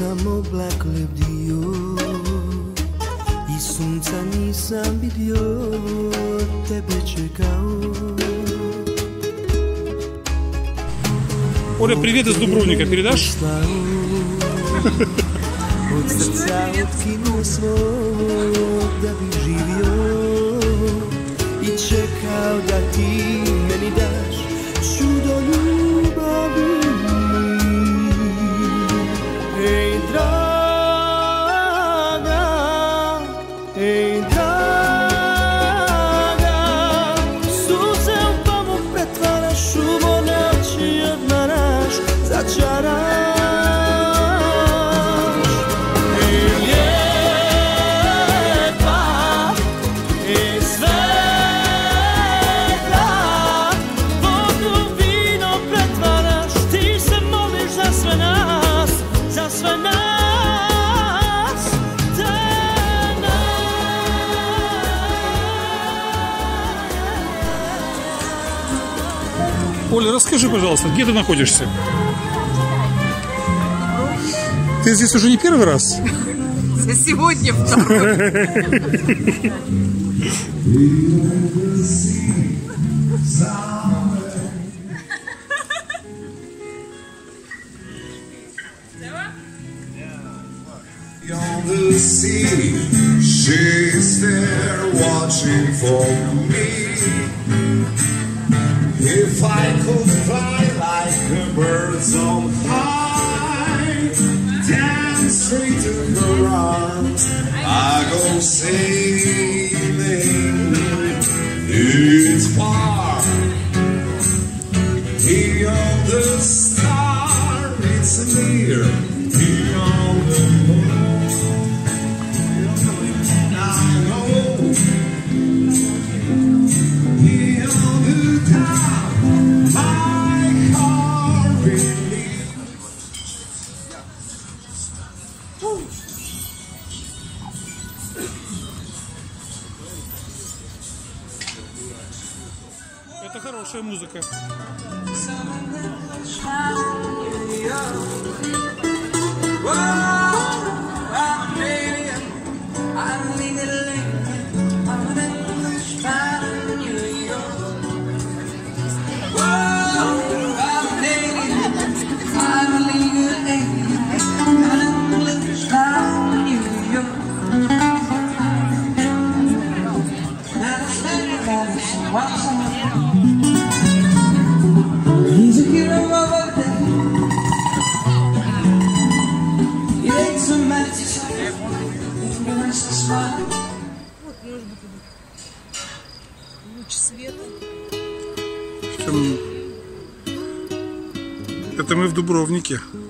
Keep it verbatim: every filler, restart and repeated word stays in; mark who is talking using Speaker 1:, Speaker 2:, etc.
Speaker 1: sam oblak lebdio i sunca nisam vidio, tebe čekao.
Speaker 2: Оля, привет из Дубровника передашь?
Speaker 1: Od srca otkinuo svog da bi živio i čekao da ti meni daš čudo ljubavi. Ej draga, ej draga, suze u tomu pretvaraš, u moje oči odmaraš, začaraš.
Speaker 2: Оля, расскажи, пожалуйста, где ты находишься? Ты здесь уже не первый раз?
Speaker 3: За сегодня второй.
Speaker 4: If I could fly like a bird on high, dance straight to her arms, I go sailing. It's far beyond the star, it's near beyond the moon. I know beyond the top.
Speaker 2: Это хорошая музыка.
Speaker 1: He's a hero of a day. He makes a mess. He makes a smile.
Speaker 3: Вот, может быть, луч света.
Speaker 2: Это мы в Дубровнике.